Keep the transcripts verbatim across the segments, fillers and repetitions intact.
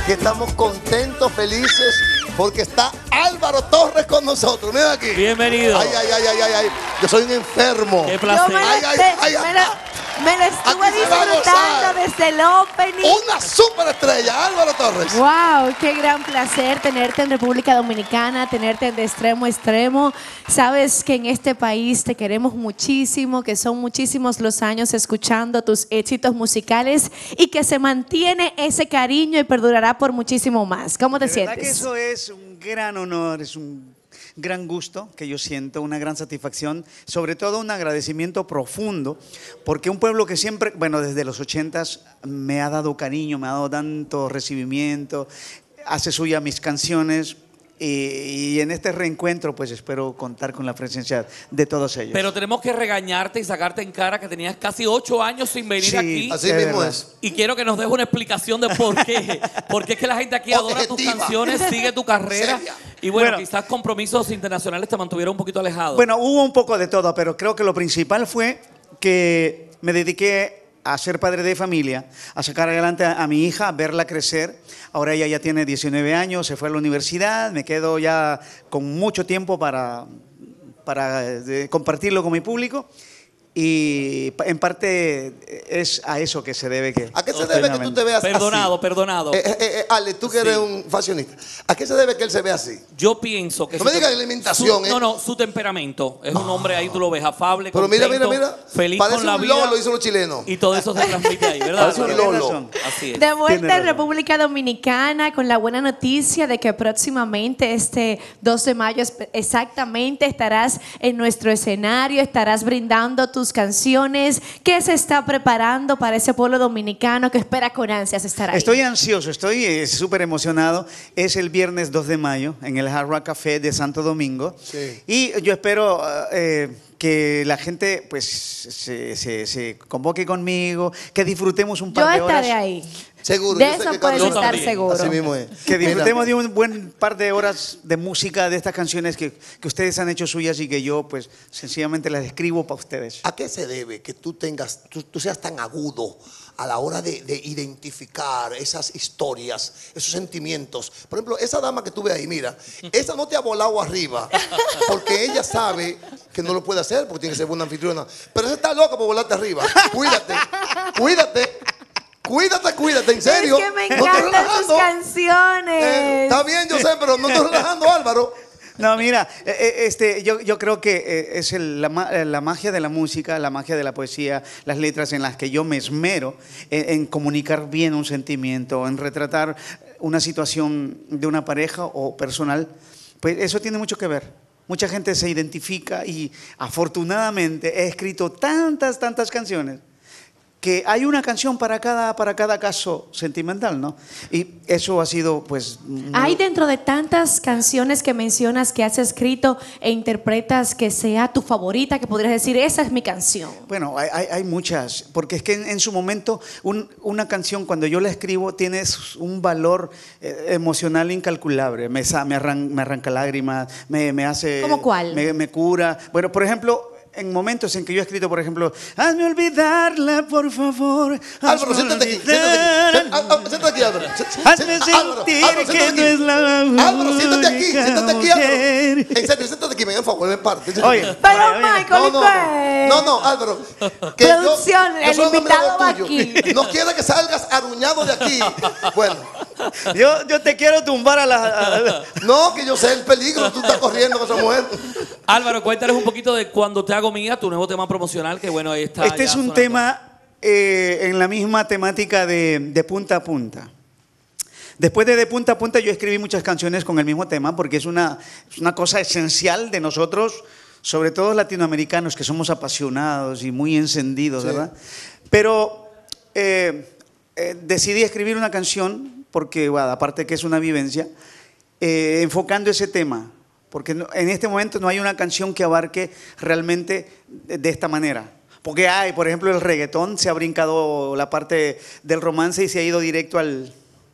que estamos contentos, felices, porque está Álvaro Torres con nosotros. Mira aquí. Bienvenido. Ay, ay, ay, ay, ay, ay. Yo soy un enfermo. Qué placer. Yo me, Ay, lo, ay, me, ay, me lo, me lo estuve Aquí se va a disfrutando gozar. desde el opening. Una superestrella, Álvaro Torres. Wow, qué gran placer tenerte en República Dominicana, tenerte de extremo a extremo. Sabes que en este país te queremos muchísimo, que son muchísimos los años escuchando tus éxitos musicales y que se mantiene ese cariño y perdurará por muchísimo más. ¿Cómo te De verdad que sientes? eso es un gran honor, es un gran gusto que yo siento, una gran satisfacción, sobre todo un agradecimiento profundo, porque un pueblo que siempre, bueno, desde los ochentas me ha dado cariño, me ha dado tanto recibimiento, hace suya mis canciones. Y, y en este reencuentro pues espero contar con la presencia de todos ellos. Pero tenemos que regañarte y sacarte en cara que tenías casi ocho años sin venir Sí, aquí. Así de mismo verdad. es. Y quiero que nos des una explicación de por qué. Porque es que la gente aquí adora tus Objetiva. canciones, sigue tu carrera. Seria. Y bueno, Bueno. quizás compromisos internacionales te mantuvieron un poquito alejado. Bueno, hubo un poco de todo, pero creo que lo principal fue que me dediqué a ser padre de familia, a sacar adelante a, a mi hija, a verla crecer. Ahora ella ya tiene diecinueve años, se fue a la universidad, me quedo ya con mucho tiempo para, para eh, compartirlo con mi público. Y en parte es a eso que se debe que... ¿A qué se debe que tú te veas Perdonado, así? perdonado. Eh, eh, eh, Ale, tú que eres Sí. un fashionista, ¿a qué se debe que él se vea así? Yo pienso que... No su me digas tem- alimentación, su- ¿eh? No, no, su temperamento. Es un hombre ahí, tú lo ves, afable, Pero mira, contento, mira, mira. feliz Parece con la un vida. lolo, dicen los chilenos. Y todo eso se transmite ahí, ¿verdad? Parece un Álvaro? lolo. Así es. De vuelta Tiene en razón. República Dominicana con la buena noticia de que próximamente, este dos de mayo espe- exactamente, estarás en nuestro escenario, estarás brindando tus canciones. ¿Qué se está preparando para ese pueblo dominicano que espera con ansias estar ahí? Estoy ansioso, estoy eh, súper emocionado. Es el viernes dos de mayo en el Hard Rock Café de Santo Domingo. Sí. Y yo espero eh, que la gente pues se, se- se convoque conmigo, que disfrutemos un Yo par de horas. estaré ahí. Seguro. De yo sé eso que puedes Carlos- estar también. seguro. Así mismo es. Que Mira, disfrutemos de un buen par de horas de música, de estas canciones que, que ustedes han hecho suyas y que yo pues sencillamente las escribo para ustedes. ¿A qué se debe que tú tengas, tú, tú seas tan agudo a la hora de, de identificar esas historias, esos sentimientos? Por ejemplo, esa dama que tú ves ahí, mira, esa no te ha volado arriba porque ella sabe que no lo puede hacer porque tiene que ser buena anfitriona. Pero esa está loca por volarte arriba. Cuídate, cuídate. Cuídate, cuídate, en serio. Es que me No estoy encantan sus relajando. canciones. Eh, está bien, yo sé, pero no estoy relajando, Álvaro. No, mira, eh, eh, este, yo, yo creo que eh, es el- la, ma- eh, la magia de la música, la magia de la poesía, las letras en las que yo me esmero en, en comunicar bien un sentimiento, en retratar una situación de una pareja o personal, pues eso tiene mucho que ver. Mucha gente se identifica y afortunadamente he escrito tantas, tantas canciones que hay una canción para cada, para cada caso sentimental, ¿no? Y eso ha sido, pues... muy- Hay dentro de tantas canciones que mencionas que has escrito e interpretas que sea tu favorita, que podrías decir, esa es mi canción. Bueno, hay, hay- hay muchas, porque es que en, en su momento un- una canción cuando yo la escribo tiene s- un valor eh, emocional incalculable, me, sa- me, arran- me arranca lágrimas, me, me hace... ¿Cómo cuál? Me, me cura. Bueno, por ejemplo, en momentos en que yo he escrito, por ejemplo, hazme olvidarla, por favor. Álvaro, hazme siéntate aquí. olvidar". Siéntate, Al- Al- siéntate aquí, Álvaro. Hazme Álvaro, Álvaro, sentir siéntate que aquí. no es la Álvaro, siéntate aquí, única siéntate aquí, Álvaro. mujer. En serio, siéntate aquí, ven, por favor, ven parte. Oye, Pero oye, oye. Michael, No, ¿y no, qué? no, no, Álvaro. que yo- Producción, yo el soy un invitado admirador va tuyo. aquí. No quiero que salgas aruñado de aquí. Bueno, Yo, yo te quiero tumbar a la... a la- no, que yo sé el peligro que tú estás corriendo con esa mujer. Álvaro, cuéntales un poquito de Cuando te hago mía, tu nuevo tema promocional, que bueno, ahí está. Este ya es un sonando. tema eh, en la misma temática de, de punta a punta. Después de De Punta a Punta yo escribí muchas canciones con el mismo tema porque es una, es una cosa esencial de nosotros, sobre todo latinoamericanos, que somos apasionados y muy encendidos, Sí. ¿verdad? Pero eh, eh, decidí escribir una canción porque, bueno, aparte que es una vivencia, eh, enfocando ese tema. Porque no- en este momento no hay una canción que abarque realmente de, de esta manera. Porque hay, por ejemplo, el reggaetón se ha brincado la parte del romance y se ha ido directo al,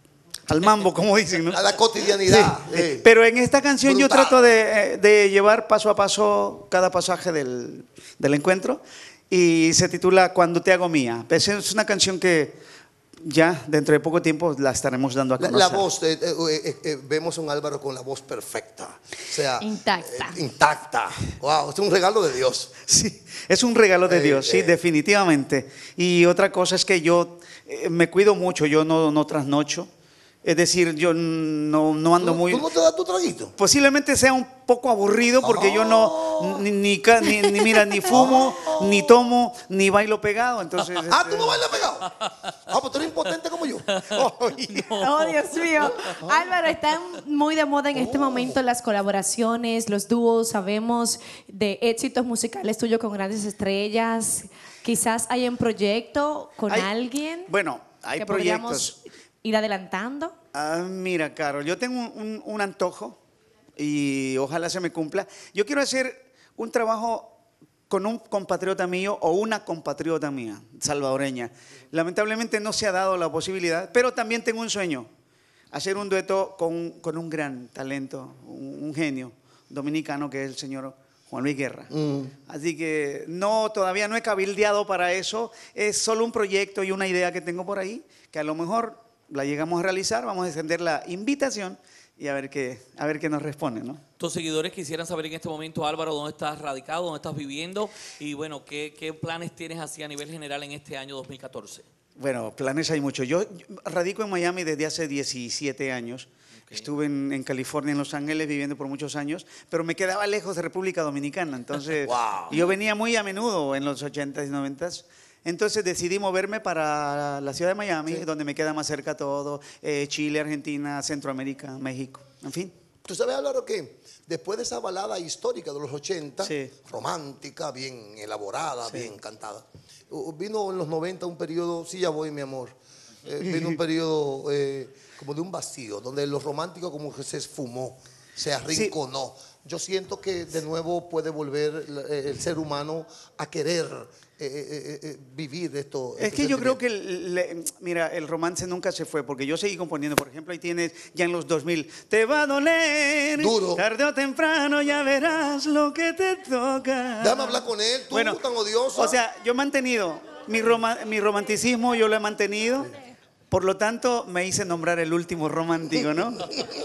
al mambo, como dicen, ¿no? A la cotidianidad. Sí. eh. Pero en esta canción yo Brutal. trato de, eh, de llevar paso a paso cada pasaje del, del encuentro y se titula Cuando te hago mía. Es es una canción que ya dentro de poco tiempo la estaremos dando a La, conocer. la voz, eh, eh, eh, eh, vemos a un Álvaro con la voz perfecta, o sea, Intacta. eh, intacta. Wow, es un regalo de Dios. Sí, es un regalo de Eh, Dios, sí, eh. definitivamente. Y otra cosa es que yo eh, me cuido mucho, yo no, no trasnocho. Es decir, yo no, no ando ¿Tú, muy... tú no te das tu traguito? Posiblemente sea un poco aburrido porque yo no, ni, ni, ca- ni- ni, mira, ni fumo, ni tomo, ni bailo pegado. Entonces, Ah, este, tú no bailas pegado. Ah, pues tú eres impotente como yo. Oye. Oh, Dios mío. Álvaro, están muy de moda en este momento las colaboraciones, los dúos. Sabemos de éxitos musicales tuyos con grandes estrellas. Quizás hay en proyecto con Hay- alguien. Bueno, hay que proyectos. podríamos ir adelantando. Ah, mira, Carol, yo tengo un, un- un antojo y ojalá se me cumpla. Yo quiero hacer un trabajo con un compatriota mío o una compatriota mía, salvadoreña. Lamentablemente no se ha dado la posibilidad, pero también tengo un sueño, hacer un dueto con, con un gran talento, un, un genio dominicano que es el señor Juan Luis Guerra. Así que no, todavía no he cabildeado para eso, es solo un proyecto y una idea que tengo por ahí, que a lo mejor la llegamos a realizar, vamos a extender la invitación y a ver qué, a ver qué nos responde, ¿no? Tus seguidores quisieran saber en este momento, Álvaro, dónde estás radicado, dónde estás viviendo y bueno, qué, qué planes tienes así a nivel general en este año dos mil catorce. Bueno, planes hay muchos. Yo, yo radico en Miami desde hace diecisiete años. Okay. Estuve en, en California, en Los Ángeles, viviendo por muchos años, pero me quedaba lejos de República Dominicana. Entonces, Wow. yo venía muy a menudo en los ochentas y noventas. Entonces decidí moverme para la ciudad de Miami, sí, donde me queda más cerca todo, eh, Chile, Argentina, Centroamérica, México, en fin. Tú sabes, Álvaro, que después de esa balada histórica de los ochenta, Sí. romántica, bien elaborada, Sí. bien cantada, uh, vino en los noventa un periodo, sí, ya voy, mi amor, eh, vino un periodo eh, como de un vacío, donde lo romántico como que se esfumó, se arrinconó. Sí. Yo siento que de nuevo puede volver eh, el ser humano a querer eh, eh, eh, vivir esto. Es que yo creo que, le, mira, el romance nunca se fue, porque yo seguí componiendo. Por ejemplo, ahí tienes ya en los dos mil, te va a doler, duro, tarde o temprano ya verás lo que te toca. Déjame hablar con él, tú, bueno, tan odioso. O sea, yo he mantenido mi, rom mi romanticismo, yo lo he mantenido. Por lo tanto, me hice nombrar el último romántico, ¿no?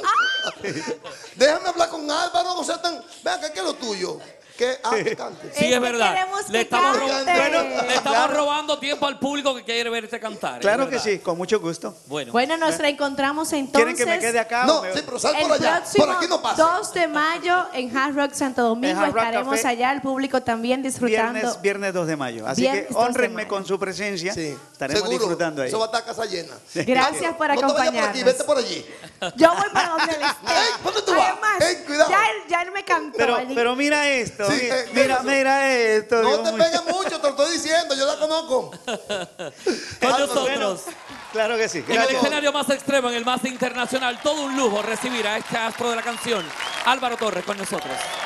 Déjame hablar con Álvaro, o sea, tan, vean que es lo tuyo. Que, ah, que cante. Sí, es verdad. Queremos Le que estamos, ro cante. bueno, le estamos Claro. robando tiempo al público que quiere verte cantar. Claro es que verdad. sí, con mucho gusto. Bueno, Bueno, nos reencontramos entonces. ¿Quieren que me quede acá? No, o me... sí, pero sal El por allá. próximo Por aquí no pasa. dos de mayo en Hard Rock Santo Domingo. Hard Rock Estaremos Café. allá, el público también disfrutando. Viernes, viernes dos de mayo. Así Viernes que dos de honrenme mayo. con su presencia. Sí, Estaremos seguro, disfrutando ahí. eso va a estar casa llena. Gracias por No te vayas por aquí, acompañarnos. vete por allí. Yo voy para donde él esté. Ey, ¿dónde tú vas? Además, Ey, cuidado. Ya, él, ya él me cantó Pero, allí. pero mira esto. Sí, mira, eh, mira, eso. mira esto. No Dios te mío. pegues mucho, te lo estoy diciendo, yo la conozco. con Álvaro, nosotros. Claro que sí. En el Gracias. escenario más extremo, en el más internacional, todo un lujo recibir a este astro de la canción, Álvaro Torres, con nosotros.